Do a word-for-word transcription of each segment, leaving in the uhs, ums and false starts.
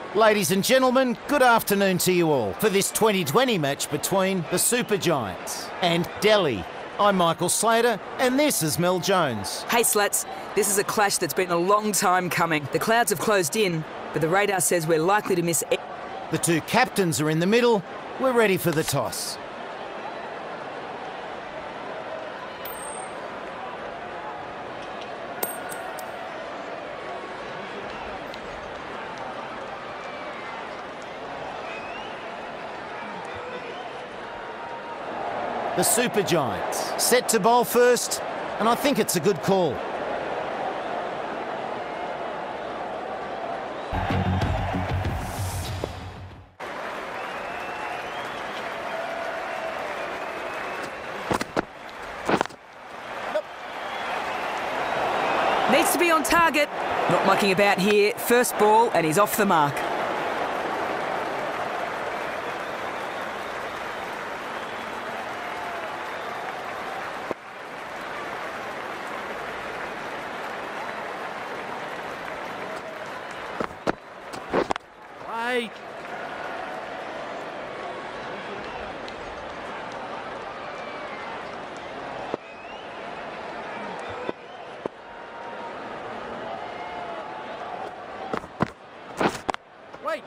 Ladies and gentlemen, good afternoon to you all for this twenty twenty match between the Super Giants and Delhi. I'm Michael Slater, and this is Mel Jones. Hey Slats, this is a clash that's been a long time coming. The clouds have closed in, but the radar says we're likely to miss... The two captains are in the middle. We're ready for the toss. The Super Giants set to bowl first, and I think it's a good call. Needs to be on target. Not mucking about here. First ball, and he's off the mark. Wait. Wait.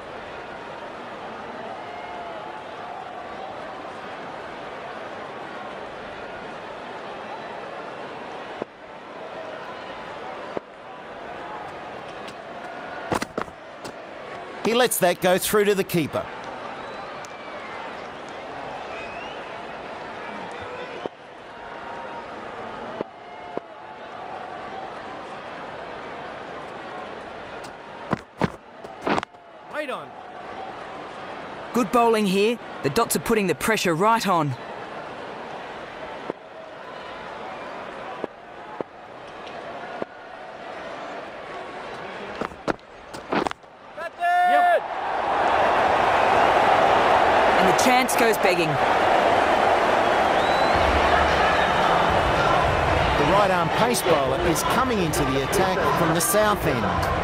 He lets that go through to the keeper. Wait on. Good bowling here. The dots are putting the pressure right on. Chance goes begging. The right arm pace bowler is coming into the attack from the south end.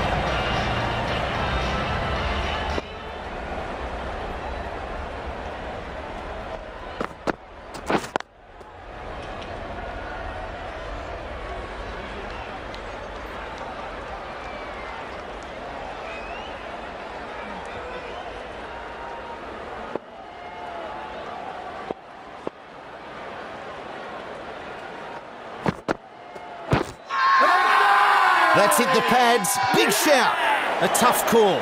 That's hit the pads. Big shout. A tough call.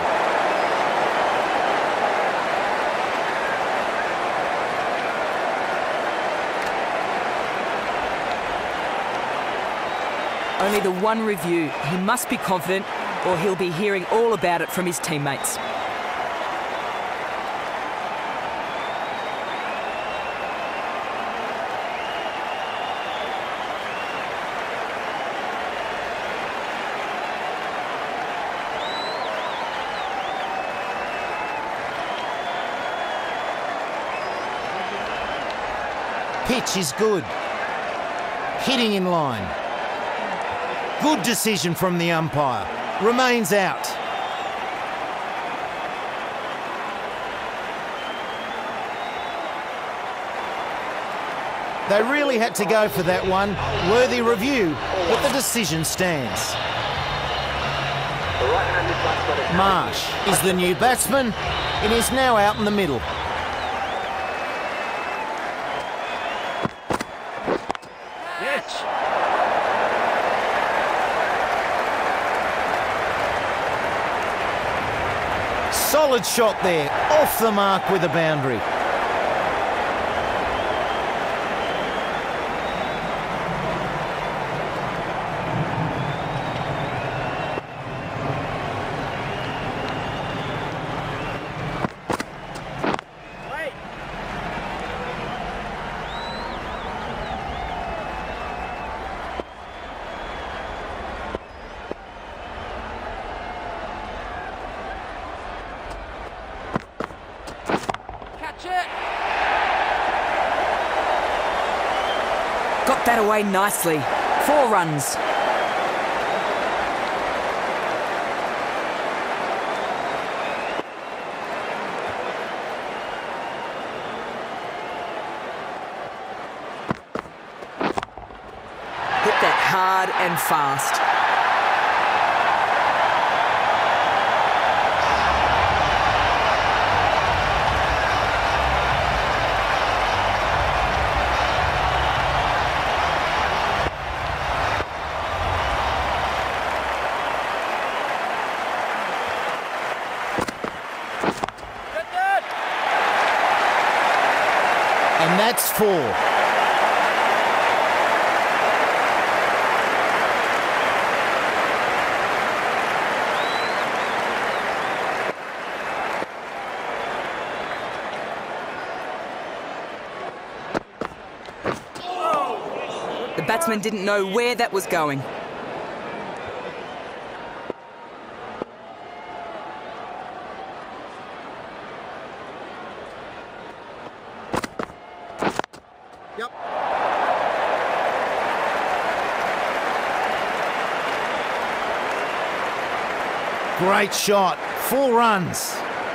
Only the one review. He must be confident, or he'll be hearing all about it from his teammates. Pitch is good. Hitting in line. Good decision from the umpire. Remains out. They really had to go for that one. Worthy review, but the decision stands. Marsh is the new batsman and is now out in the middle. Solid shot there, off the mark with a boundary. Got that away nicely. Four runs. hit that hard and fast. Get that! And that's four. The batsman didn't know where that was going. Yep. Great shot. Four runs.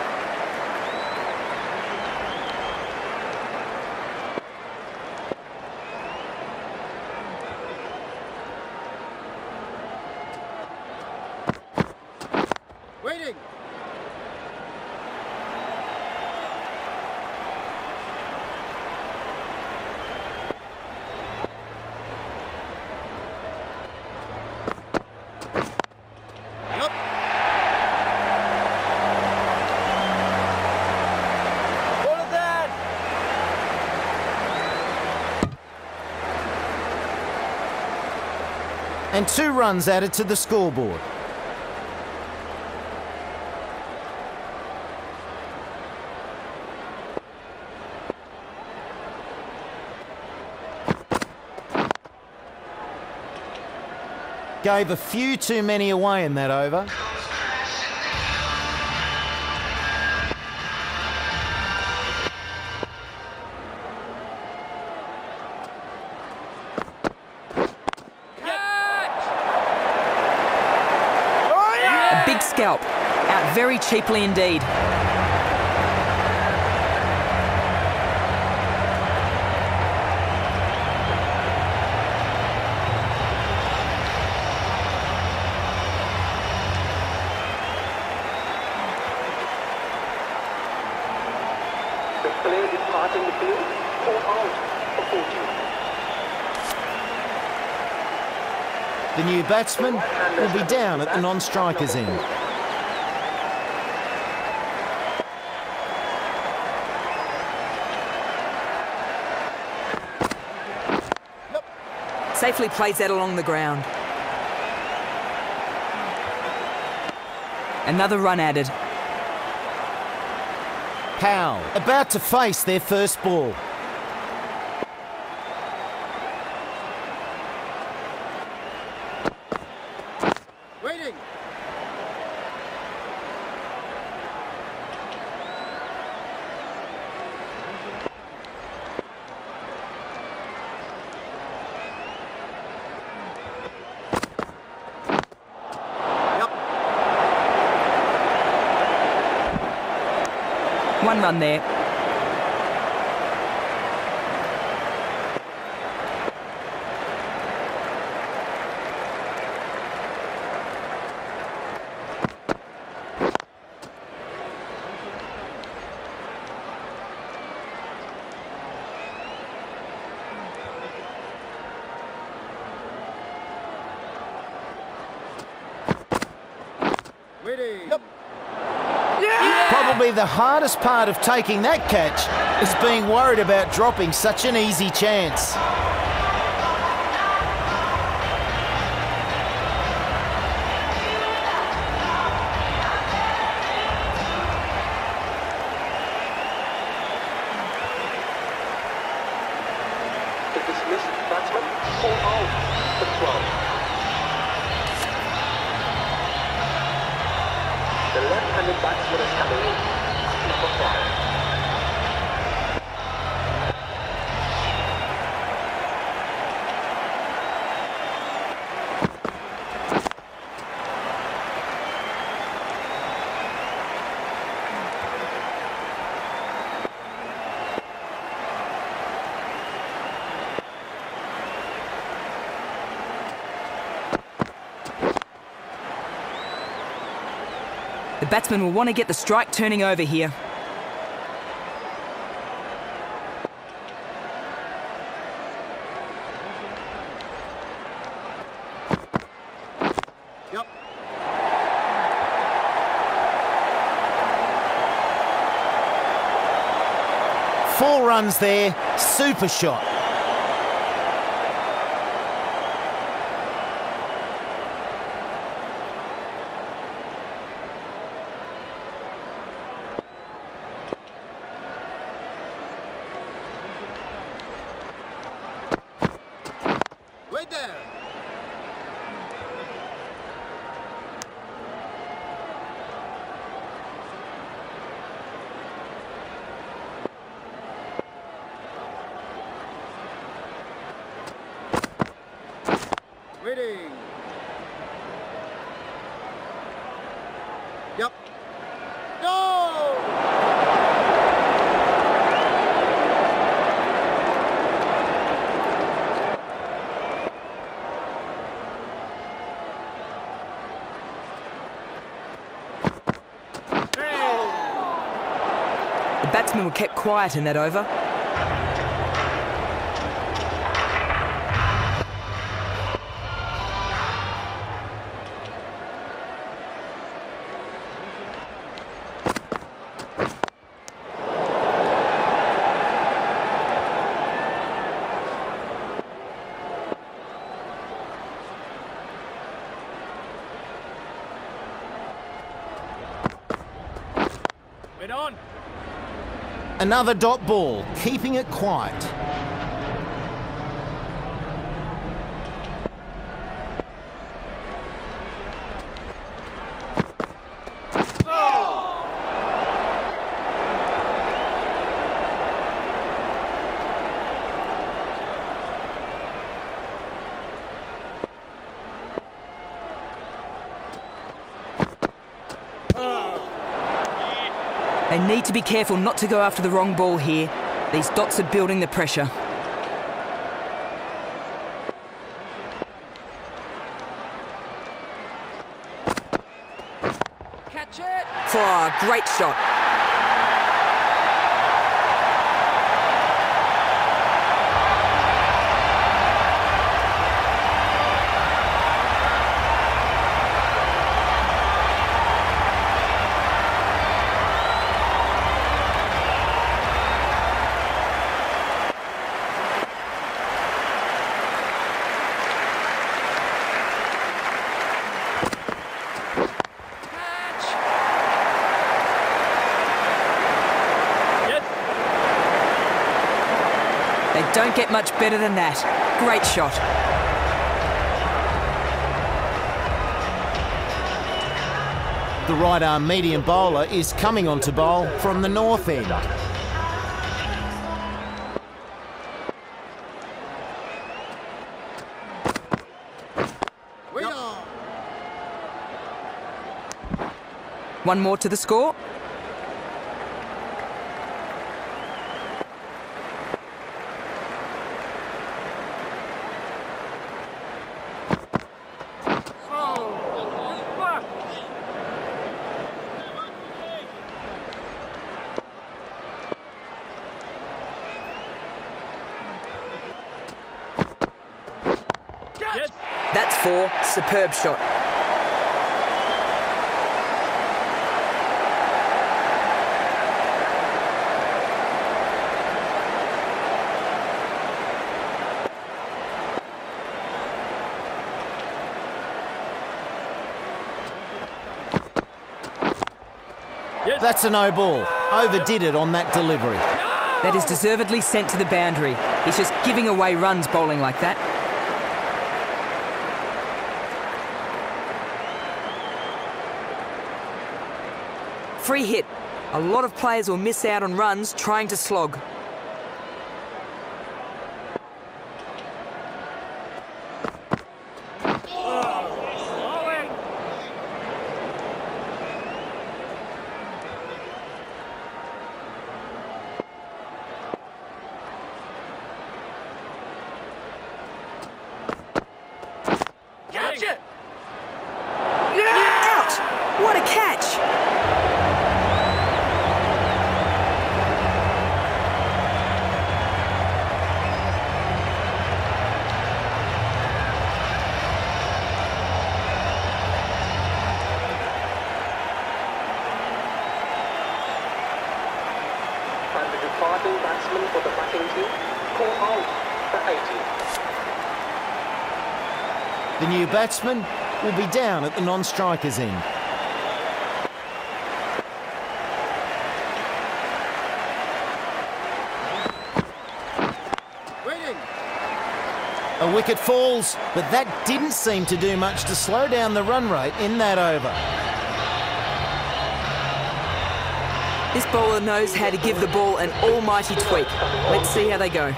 Waiting. Yep. What is that? And two runs added to the scoreboard. Gave a few too many away in that over. A big scalp. Out very cheaply indeed. The player departing the field or out for fourteen. The new batsman will be down at the non-striker's end. Safely plays that along the ground. Another run added. Powell about to face their first ball. Waiting. Yep. One run there. Waiting. Yep. Probably the hardest part of taking that catch is being worried about dropping such an easy chance. The dismissed batsman or out for twelve. The left-handed batsman is coming in. Number five. The batsman will want to get the strike turning over here. Yep. Four runs there, super shot. Way down. Waiting. Yep. No! The batsmen were kept quiet in that over. Wait on. Another dot ball, keeping it quiet. They need to be careful not to go after the wrong ball here. These dots are building the pressure. Catch it. Oh, great shot. They don't get much better than that. Great shot. The right arm medium bowler is coming on to bowl from the north end. Wait on. One more to the score. That's four. Superb shot. That's a no ball. Overdid it on that delivery. That is deservedly sent to the boundary. He's just giving away runs bowling like that. Free hit. A lot of players will miss out on runs trying to slog. Catch it. Out! What a catch! The new batsman will be down at the non-striker's end. Waiting. A wicket falls, but that didn't seem to do much to slow down the run rate in that over. This bowler knows how to give the ball an almighty tweak. Let's see how they go.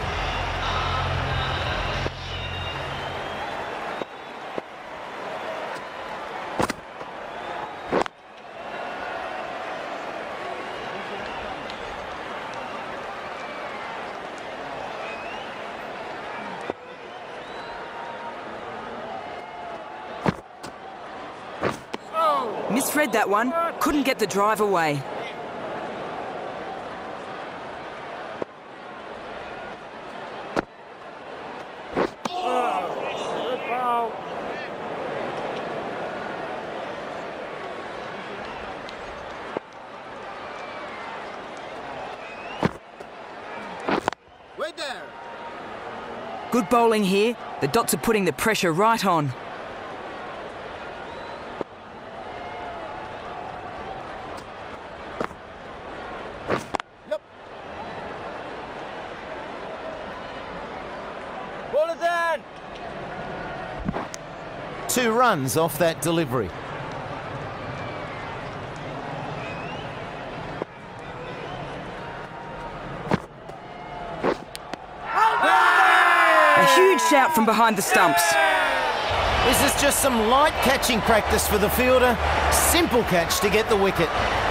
Misread that one. Couldn't get the drive away. Wait there. Good bowling here. The Dots are putting the pressure right on. Yep. Ball is in. Two runs off that delivery. A huge shout from behind the stumps. This is just some light catching practice for the fielder. Simple catch to get the wicket.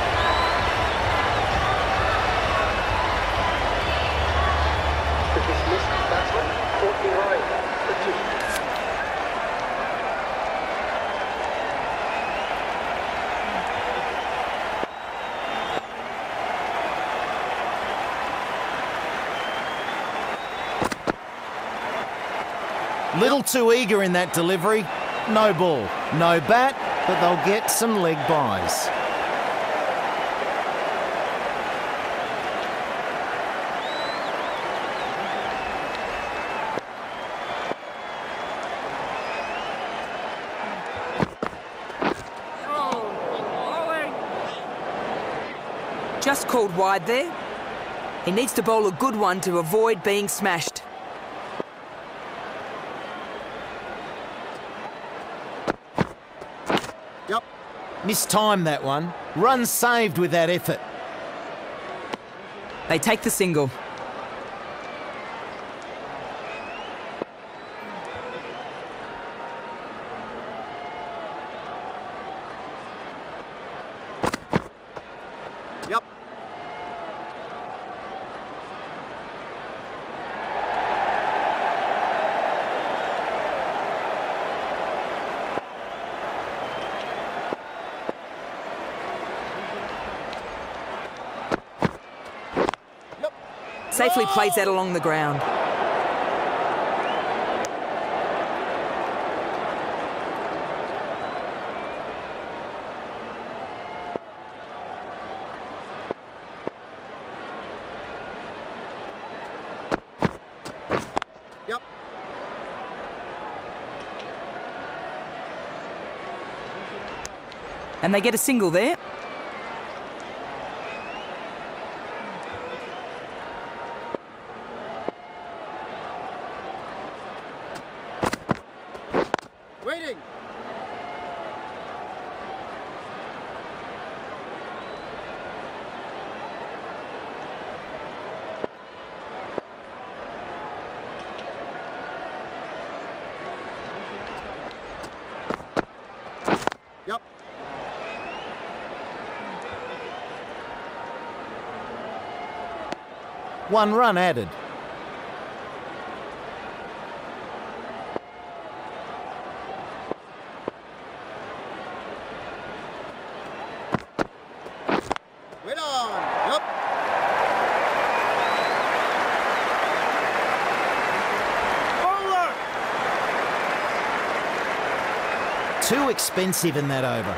The dismissed batsman, forty-nine for two. Little too eager in that delivery. No ball, no bat, but they'll get some leg byes. Just called wide there. He needs to bowl a good one to avoid being smashed. Yep. Mistimed that one. Run saved with that effort. They take the single. Yep. Safely plays that along the ground. Yep. And they get a single there. Waiting. Yep. One run added. Wait on. Yep. Bowler. Too expensive in that over.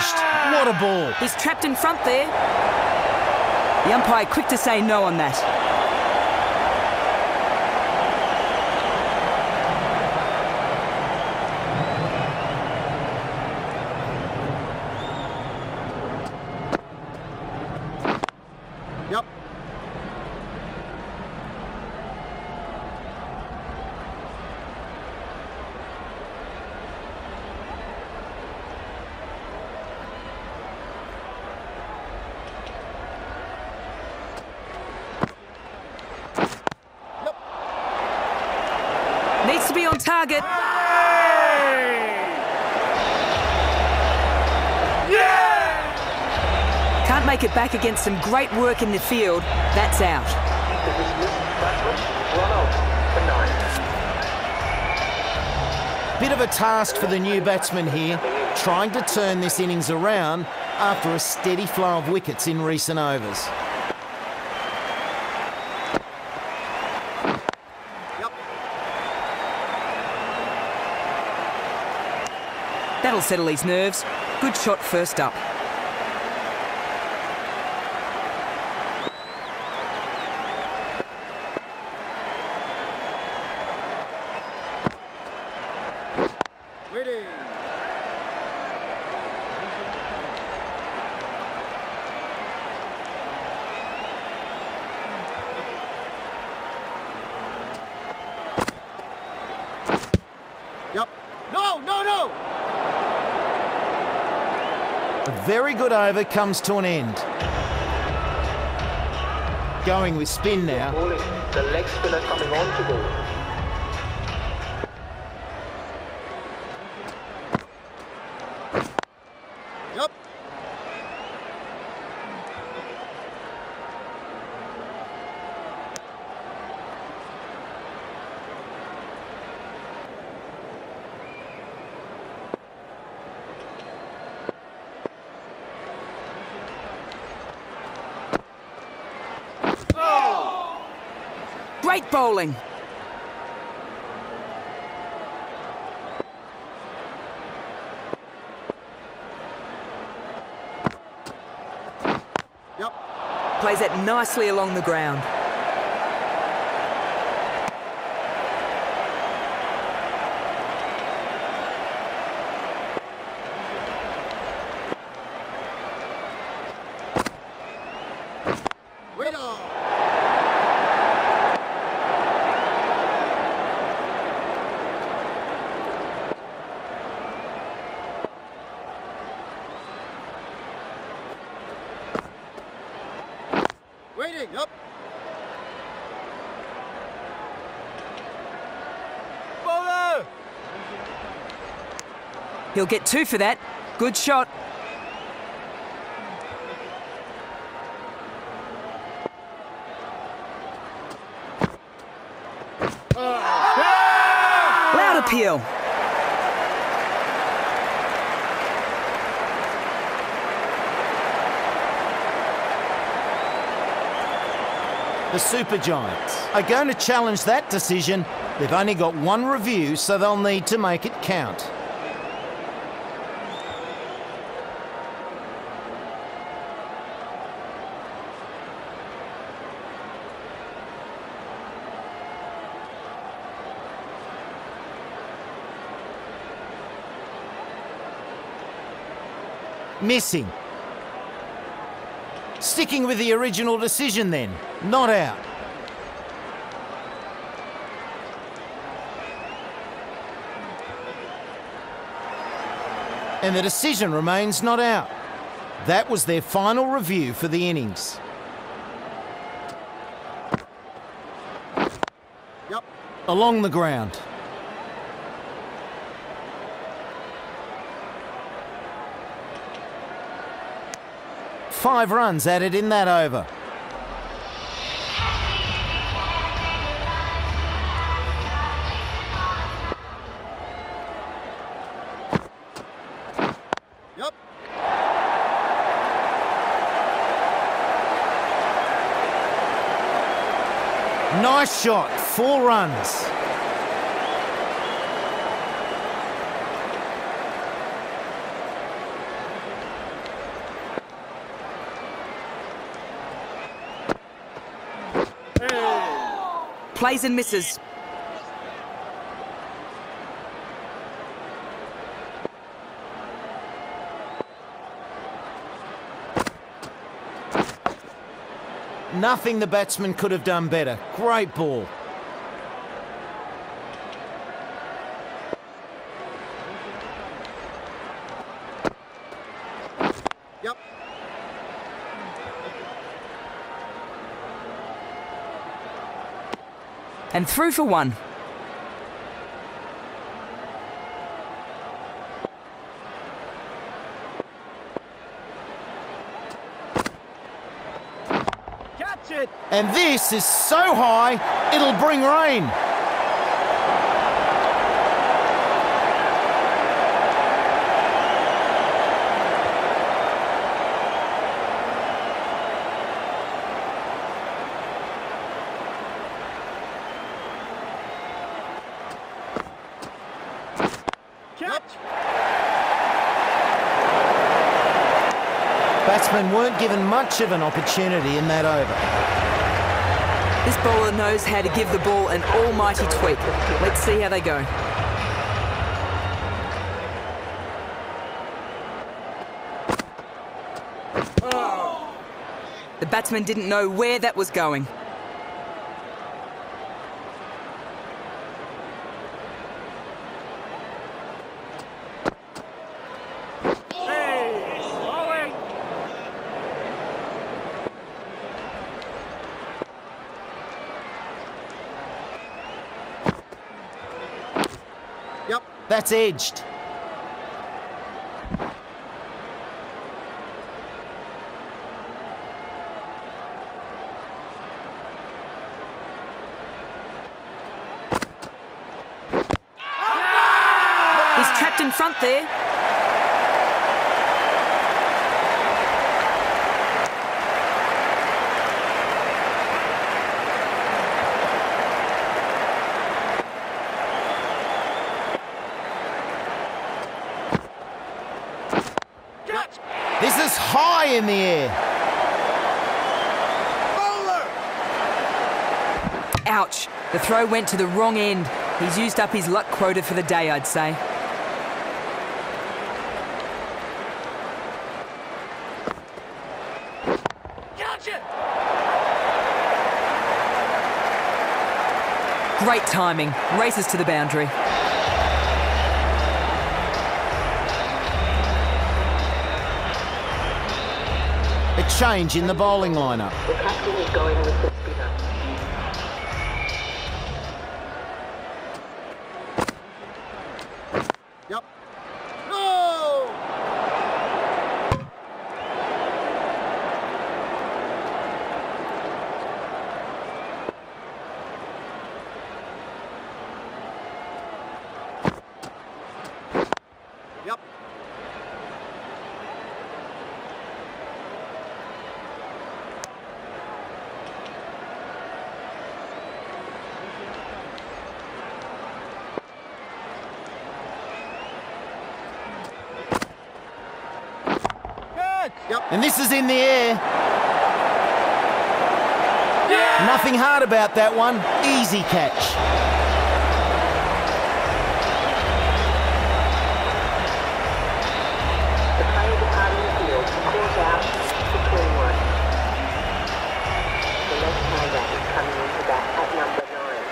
finished. What a ball. He's trapped in front there. The umpire quick to say no on that. Yep. Needs to be on target. Can't make it back against some great work in the field. That's out. The dismissed batsman run out for nine. Bit of a task for the new batsman here, trying to turn this innings around after a steady flow of wickets in recent overs. Yep. That'll settle his nerves. Good shot first up. Waiting. Yep. No, no, no! A very good over comes to an end. Going with spin now. Bowling. The leg spinner coming on to bowl. Yep. Great bowling. Yep. Plays that nicely along the ground. Wait on. Waiting. Up. Bowler. He'll get two for that. Good shot. Loud appeal. The Super Giants are going to challenge that decision. They've only got one review, so they'll need to make it count. Missing. Sticking with the original decision then, not out. And the decision remains not out. That was their final review for the innings. Yep. Along the ground. Five runs added in that over. Yep. Nice shot, four runs. plays and misses. Nothing the batsman could have done better. Great ball. Yep. And through for one. Catch it. And this is so high, it'll bring rain. Batsmen weren't given much of an opportunity in that over. This bowler knows how to give the ball an almighty tweak. Let's see how they go. Oh. The batsman didn't know where that was going. Yep. That's edged. He's trapped in front there. This is high in the air. Bowler. Ouch. The throw went to the wrong end. He's used up his luck quota for the day, I'd say. Catch it. Great timing. Races to the boundary. A change in the bowling lineup. The captain is going with the spinner. Yep. No. Yep. Yep. And this is in the air. Yeah. Nothing hard about that one. Easy catch. The player departing the field calls out for clean one. The left-hander is coming into bat at number nine.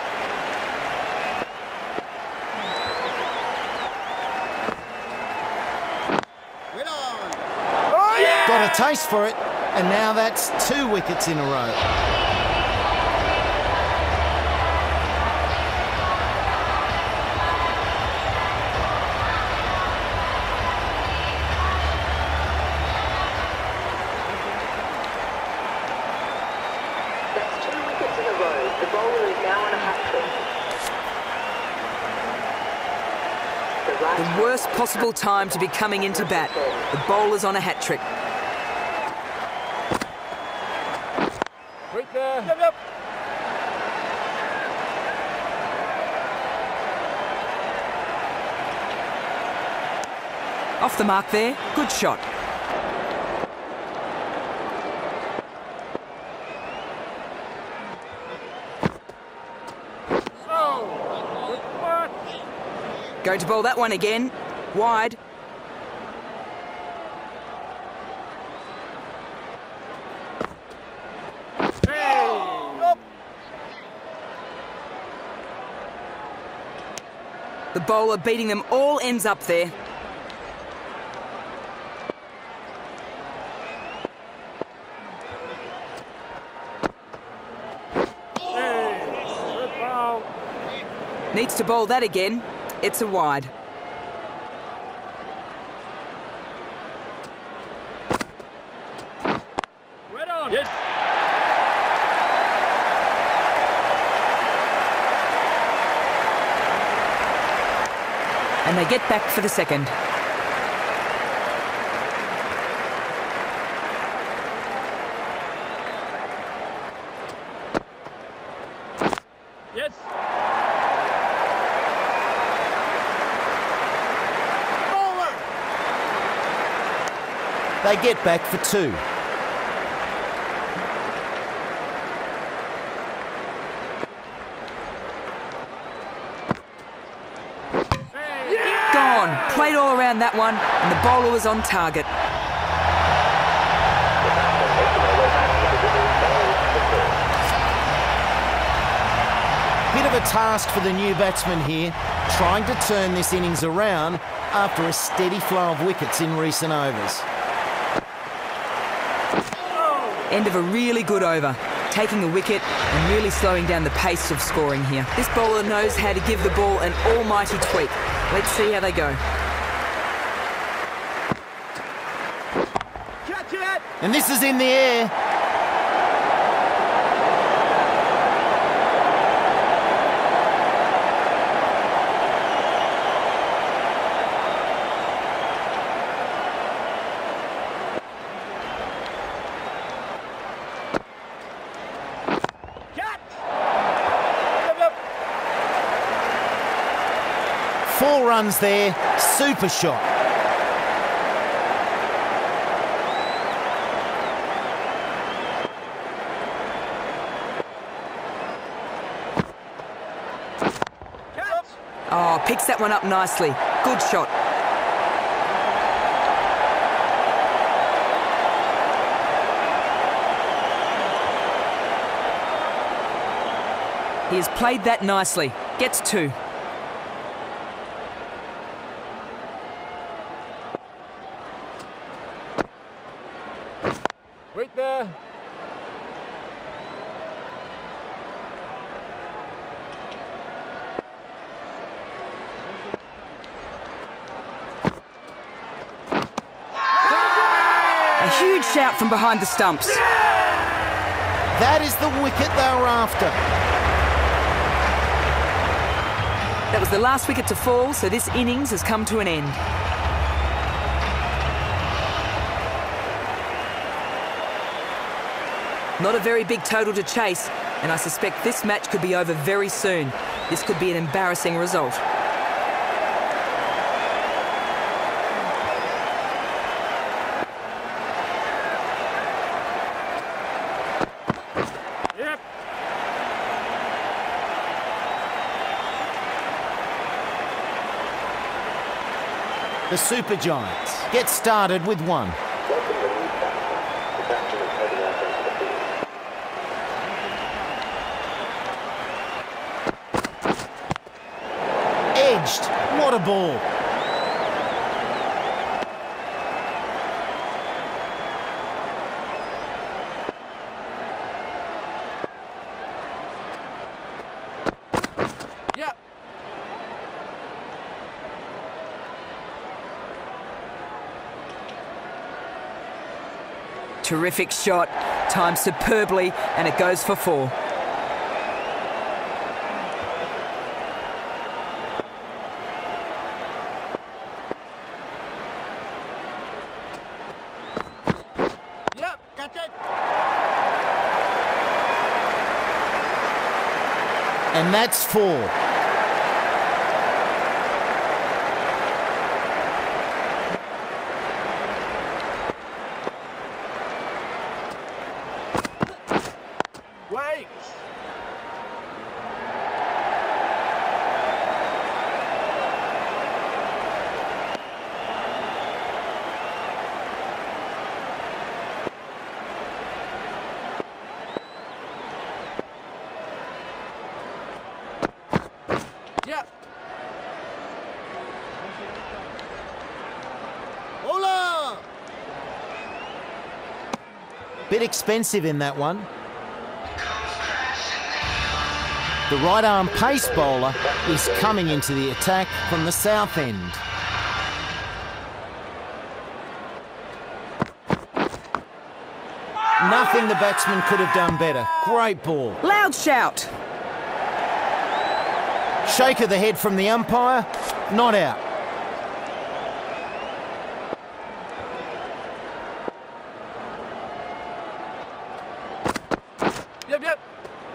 Wait on. Got a taste for it, and now that's two wickets in a row. That's two wickets in a row. The bowler is now on a hat-trick. The right The worst possible time to be coming into bat. The bowler's on a hat-trick. Right there. Yep, yep. Off the mark there. Good shot. Going to bowl that one again. Wide. The bowler beating them all ends up there. Needs to bowl that again. It's a wide. Right on. Yes. And they get back for the second. Yes. They get back for two. Gone. Played all around that one, and the bowler was on target. Bit of a task for the new batsman here, trying to turn this innings around after a steady flow of wickets in recent overs. End of a really good over, taking a wicket and really slowing down the pace of scoring here. This bowler knows how to give the ball an almighty tweak. Let's see how they go. Catch it. And this is in the air. Four runs there, super shot. Oh, picks that one up nicely. Good shot. He has played that nicely. Gets two. Wait there. A huge shout from behind the stumps. That is the wicket they were after. That was the last wicket to fall, so this innings has come to an end. Not a very big total to chase, and I suspect this match could be over very soon. This could be an embarrassing result. Yep. The Super Giants get started with one. Edged. What a ball. Yep. Terrific shot, timed superbly, and it goes for four. Yep. Catch it. And that's four. Wait. Bit expensive in that one. The right arm pace bowler is coming into the attack from the south end. Nothing the batsman could have done better. Great ball. Loud shout. Shake of the head from the umpire. Not out. Yep, yep.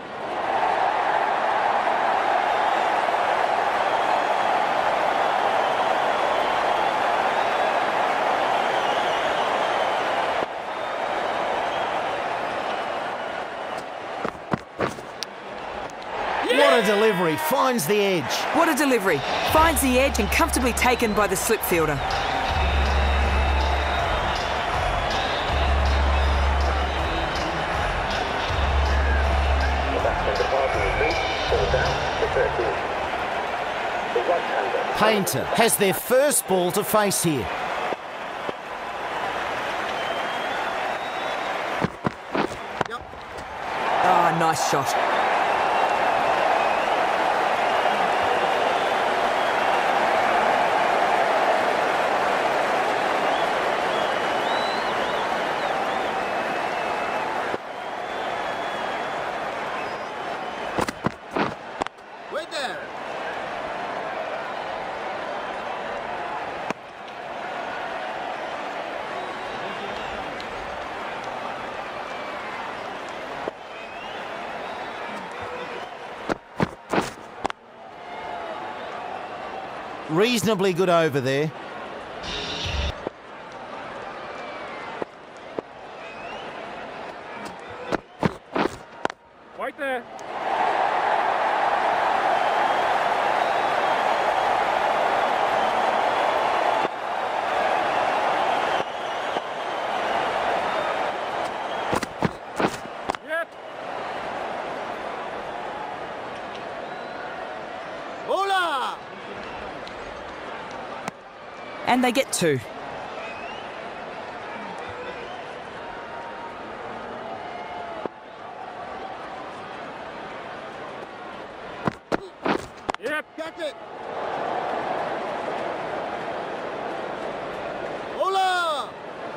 What a delivery. Finds the edge. What a delivery. Finds the edge and comfortably taken by the slip fielder. Painter has their first ball to face here. Ah, nice shot. Wait there. Reasonably good over there. Wait there. Yep. Hola! And they get two. Yep. Catch it. Hola!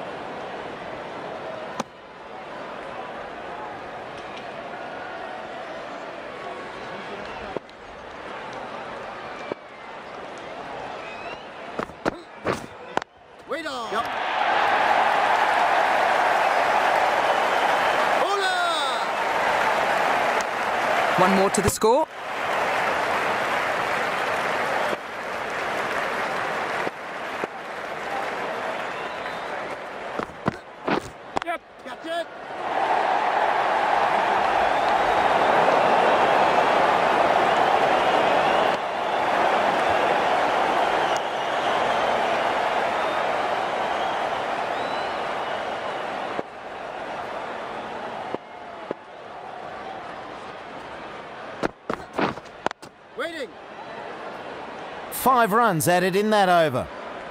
Wait on. Yep. Hola! One more to the score. Yep. Catch it. Waiting. Five runs added in that over.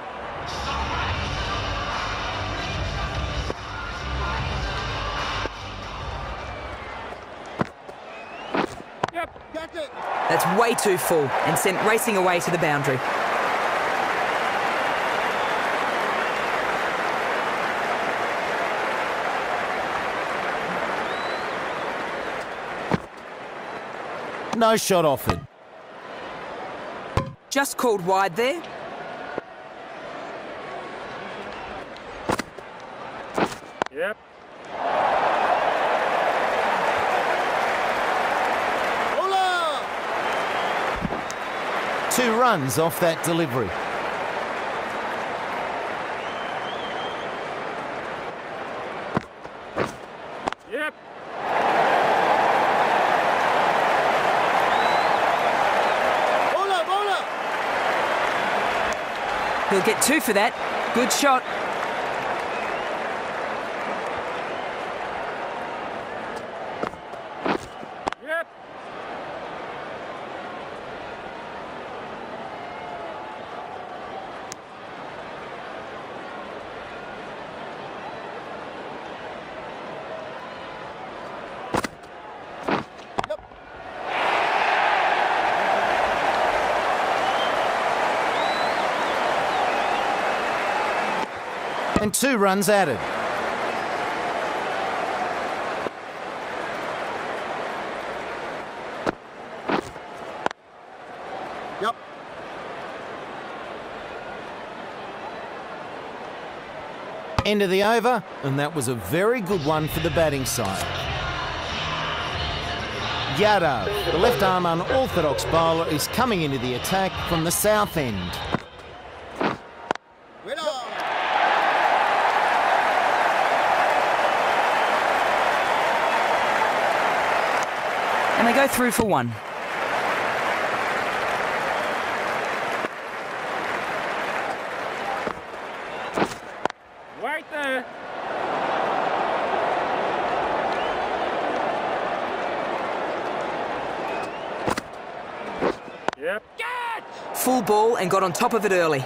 Yep. Catch it. That's way too full and sent racing away to the boundary. No shot offered. Just called wide there. Yep. Hola! Two runs off that delivery. Yep. Hola, hola! He'll get two for that. Good shot. Yep. And two runs added. Yep. End of the over, and that was a very good one for the batting side. Yadav, the left-arm unorthodox bowler, is coming into the attack from the south end. And they go through for one. Right there. Yep. Catch! Full ball and got on top of it early.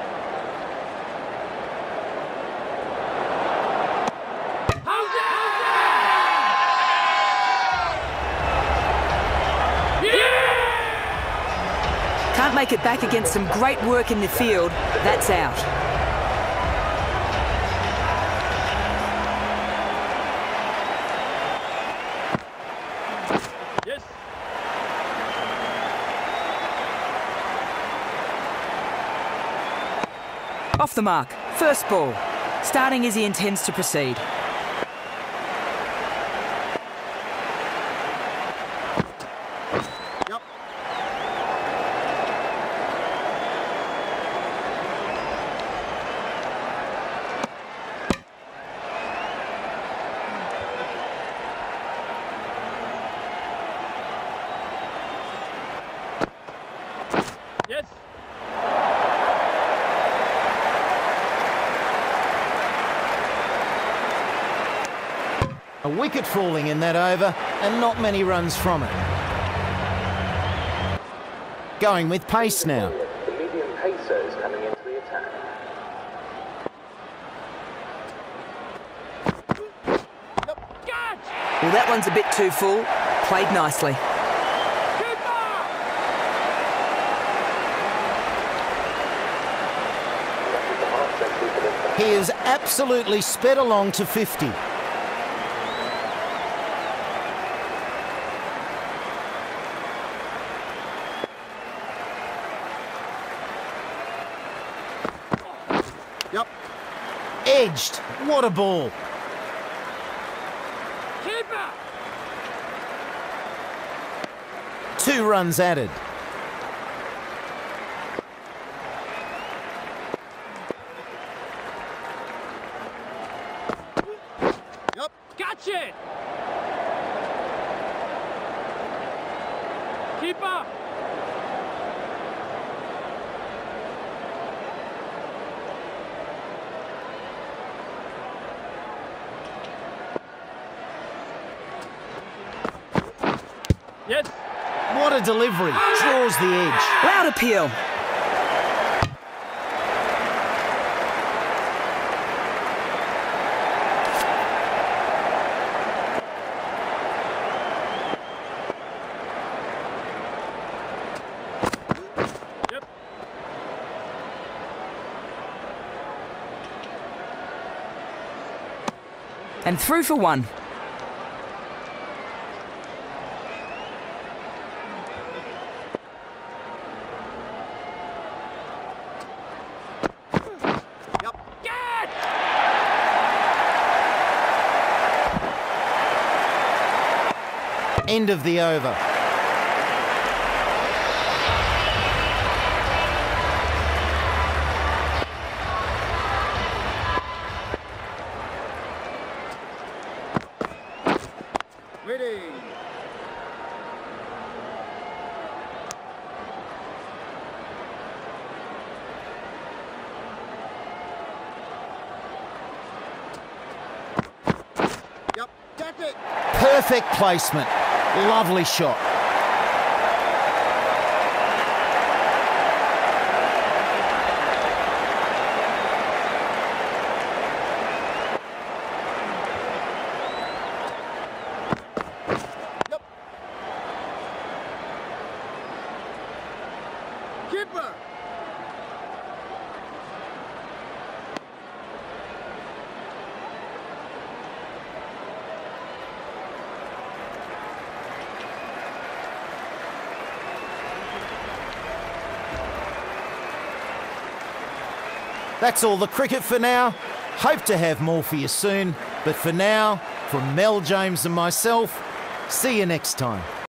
Can't make it back against some great work in the field. That's out. Yes. Off the mark. First ball. Starting as he intends to proceed. Yep. Yes. A wicket falling in that over, and not many runs from it. Going with pace now. The medium pacer is coming into the attack. Yep. Catch! Well, that one's a bit too full. Played nicely. He is absolutely sped along to fifty. Yep. Edged. What a ball. Keeper! Two runs added. Yep. Catch it! Keeper! Yes. What a delivery. Draws the edge. Loud appeal. Yep. And through for one. Yep. Catch! End of the over. Ready. Yep. That's it. Perfect placement. Lovely shot. Yep. Keeper. That's all the cricket for now. Hope to have more for you soon. But for now, from Mel James and myself, see you next time.